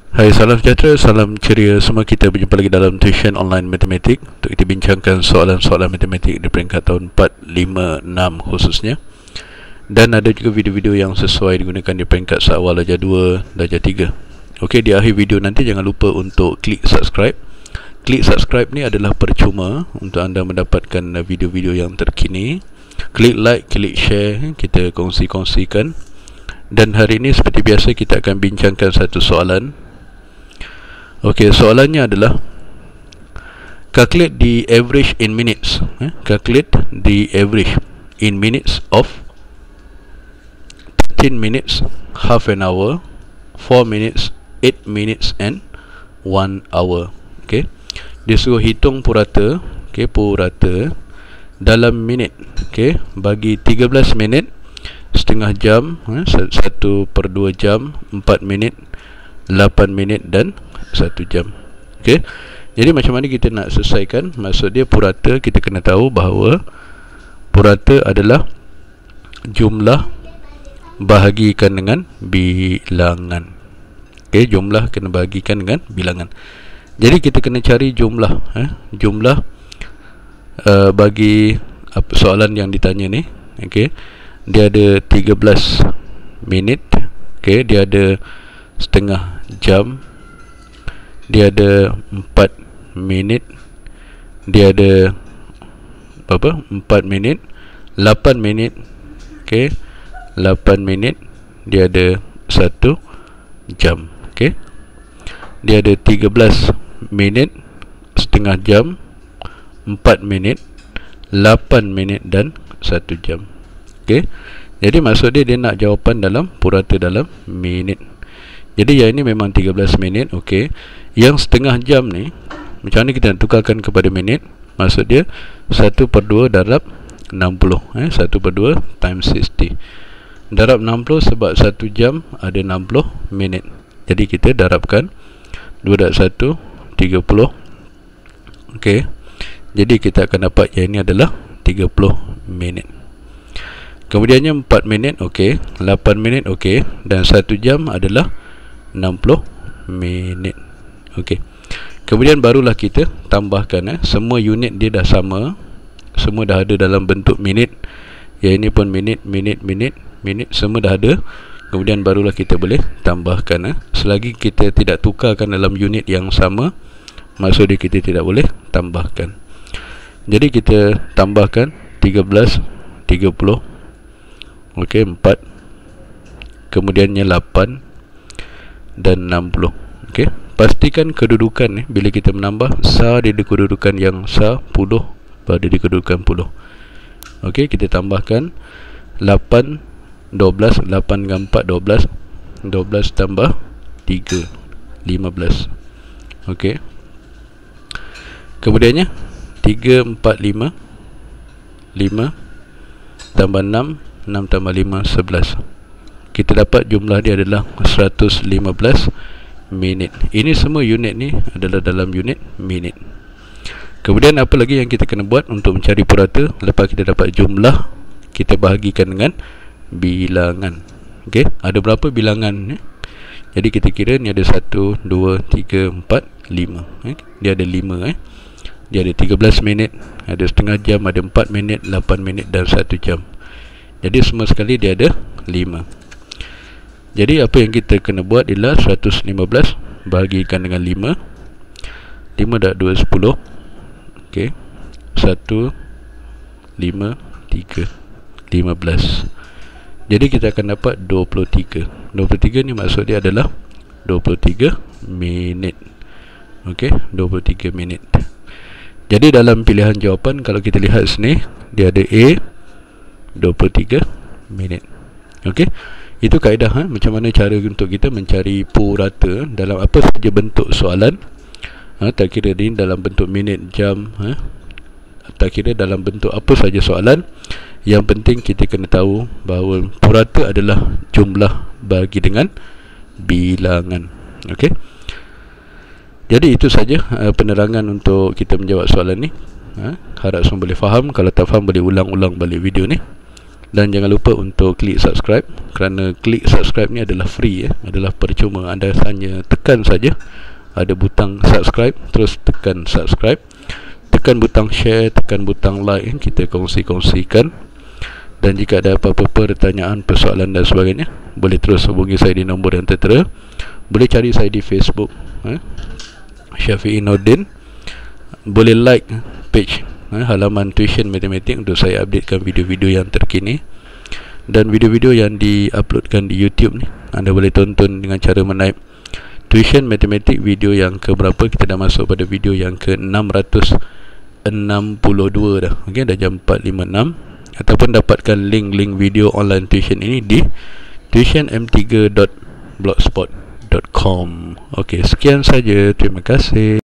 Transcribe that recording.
Hai, salam sejahtera, salam ceria semua. Kita berjumpa lagi dalam Tuition Online Matematik untuk kita bincangkan soalan-soalan matematik di peringkat tahun 4, 5, 6 khususnya. Dan ada juga video-video yang sesuai digunakan di peringkat seawal darjah 2, darjah 3. Okey, di akhir video nanti jangan lupa untuk klik subscribe. Klik subscribe ni adalah percuma untuk anda mendapatkan video-video yang terkini. Klik like, klik share, kita kongsi-kongsikan. Dan hari ini seperti biasa kita akan bincangkan satu soalan. Okey, soalannya adalah calculate the average in minutes. Calculate the average in minutes of 13 minutes, half an hour, 4 minutes, 8 minutes and 1 hour. Okey. Dia suruh hitung purata, okey, purata dalam minit. Okey, bagi 13 minit, setengah jam, 1/2 jam, 4 minit, 8 minit dan 1 jam. Okey. Jadi macam mana kita nak selesaikan? Maksud dia purata, kita kena tahu bahawa purata adalah jumlah bahagikan dengan bilangan. Okey, jumlah kena bahagikan dengan bilangan. Jadi kita kena cari jumlah, jumlah bagi soalan yang ditanya ni. Okey, dia ada 13 minit. Okey, dia ada setengah jam, dia ada 4 minit, dia ada berapa? 4 minit, 8 minit. Okey, 8 minit, dia ada 1 jam. Okey, dia ada 13 minit, setengah jam, 4 minit, 8 minit dan 1 jam. Okey, jadi maksud dia nak jawapan dalam purata dalam minit. Jadi yang ini memang 13 minit. Okey, yang setengah jam ni macam mana kita nak tukarkan kepada minit? Maksud dia 1/2 darab 60, 1/2 times 60. Darab 60 sebab 1 jam ada 60 minit. Jadi kita darabkan 2 darab 1, 30. Okey, jadi kita akan dapat yang ini adalah 30 minit. Kemudiannya 4 minit, okey, 8 minit, okey, dan 1 jam adalah 60 minit. Okey, kemudian barulah kita tambahkan, semua unit dia dah sama, semua dah ada dalam bentuk minit. Yang ini pun minit, minit, minit, minit, semua dah ada. Kemudian barulah kita boleh tambahkan. Selagi kita tidak tukarkan dalam unit yang sama, maksud dia kita tidak boleh tambahkan. Jadi kita tambahkan 13, 30, okey, 4, kemudiannya 8 dan 60. Okey, pastikan kedudukan bila kita menambah, sa dia di kedudukan yang sa, puluh berada di kedudukan puluh. Okey, kita tambahkan 8, 12, 8 dengan 4, 12, 12 tambah 3, 15. Okey, kemudiannya 3, 4, 5, 5 tambah 6, 6 tambah 5, 11. Kita dapat jumlah dia adalah 115 minit. Ini semua unit ni adalah dalam unit minit. Kemudian apa lagi yang kita kena buat untuk mencari purata? Lepas kita dapat jumlah, kita bahagikan dengan bilangan. Okey, ada berapa bilangan ni? Jadi kita kira ni ada 1, 2, 3, 4, 5. Dia ada 5. Dia ada 13 minit, ada setengah jam, ada 4 minit, 8 minit dan 1 jam. Jadi semua sekali dia ada 5. Jadi apa yang kita kena buat ialah 115 bahagikan dengan 5. 5 darab 2, 10. Okey, 1, 5, 3, 15. Jadi kita akan dapat 23. 23 ni maksud dia adalah 23 minit. Okey, 23 minit. Jadi dalam pilihan jawapan, kalau kita lihat sini, dia ada A 23 minit. Okey, itu kaedah macam mana cara untuk kita mencari purata dalam apa saja bentuk soalan. Tak kira ini dalam bentuk minit, jam, tak kira dalam bentuk apa saja soalan. Yang penting kita kena tahu bahawa purata adalah jumlah bagi dengan bilangan. Okey, jadi itu saja penerangan untuk kita menjawab soalan ni. Harap semua boleh faham. Kalau tak faham, boleh ulang-ulang balik video ni. Dan jangan lupa untuk klik subscribe, kerana klik subscribe ni adalah free, adalah percuma. Anda hanya tekan saja ada butang subscribe, terus tekan subscribe, tekan butang share, tekan butang like, kita kongsi-kongsikan. Dan jika ada apa-apa pertanyaan, persoalan dan sebagainya, boleh terus hubungi saya di nombor yang tertera. Boleh cari saya di Facebook, Syafi'i Nordin. Boleh like page halaman Tuition Matematik untuk saya updatekan video-video yang terkini. Dan video-video yang diuploadkan di YouTube ni, anda boleh tonton dengan cara menaip Tuition Matematik video yang ke berapa. Kita dah masuk pada video yang ke 662 dah. Okey, dah jam 4.56. Ataupun dapatkan link video online tuition ini di tuitionm3.blogspot.com. Okey, sekian saja. Terima kasih.